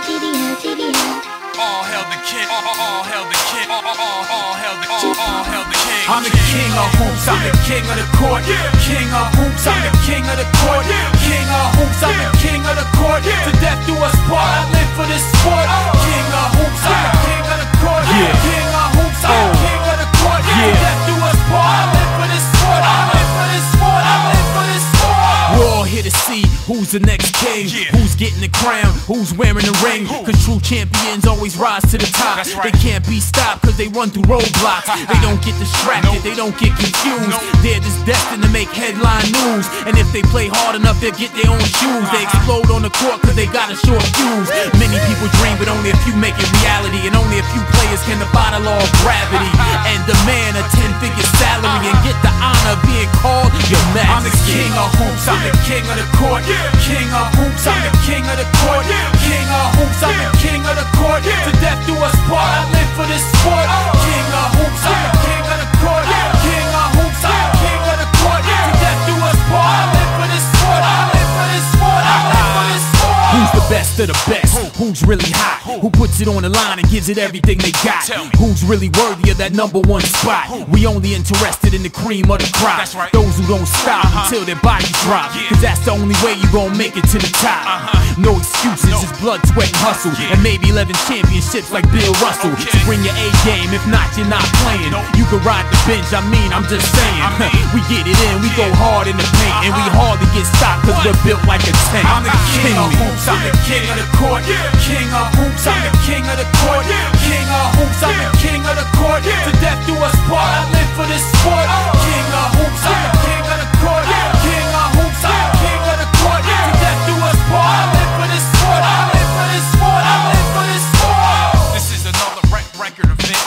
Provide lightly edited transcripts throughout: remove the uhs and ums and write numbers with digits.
All hail the king, all hail the king, all hail the king. I'm the king of hoops, I'm the king of the court. King of hoops, I'm the king of the court. King of hoops, I'm the king of the court. To death do us part, I live for this sport. King of hoops, I'm the king of the court. King of hoops, I'm the king of the court. To death do us part, I live for this sport. I live for this sport, I live for this sport. We're all here to see who's the next king, who's getting the crown, who's wearing the ring. Cause true champions always rise to the top. They can't be stopped cause they run through roadblocks. They don't get distracted, they don't get confused. They're just destined to make headline news. And if they play hard enough, they'll get their own shoes. They explode on the court cause they got a short fuse. Many people dream but only a few make it reality. And only a few players can defy the law of gravity and demand a 10-figure salary and get the honor of being called your majesty. I'm the king of hoops, I'm the king of the court. King of hoops, I'm the king of the court. King of hoops, I'm the king of the court. To death do us part, I live for this sport. King of hoops, I'm the king of the court. King of hoops, I'm the king of the court. To death do us part, I live for this sport. I live for this sport. I live for this sport. Who's the best of the best? Who's really hot? Who puts it on the line and gives it everything they got? Who's really worthy of that #1 spot? We only interested in the cream of the crop. Those who don't stop until their bodies drop. Cause that's the only way you gon' make it to the top. No excuses, it's blood, sweat, and hustle. And maybe 11 championships like Bill Russell. So bring your A game, if not, you're not playing. You can ride the bench, I'm just saying. We get it in, we go hard in the paint. And we hardly get stopped cause we're built like a tank. I'm the king of hoops, I'm the king of the court. King of hoops, I'm the king of the court. King of hoops, I'm the king of the court. To death do us part, I live for this sport. King of hoops, I'm the king of the court. King of hoops, I'm the king of the court. To death do us part, I live for this sport. I live for this sport. I live for this sport. This is another record event.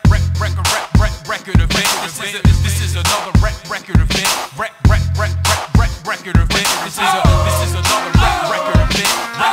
Record event. This is another record event. Record event. This is another record event.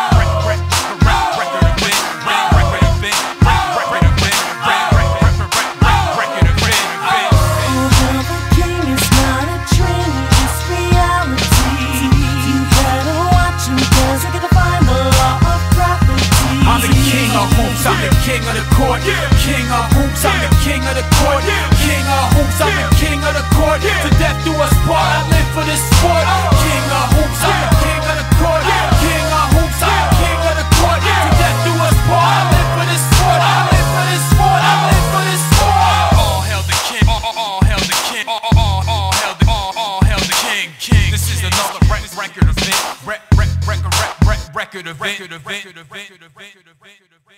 I'm the king of the court. King of hoops, I'm the king of the court. King of hoops, I'm the king of the court. To death do us part, I live for this sport. King of hoops, I'm the king of the court. King of hoops, I'm the king of the court. To death do us part, I live for this sport. I live for this sport. I live for this sport. All hail the king, all hail the king, all hail the king. This is another record event. Record event.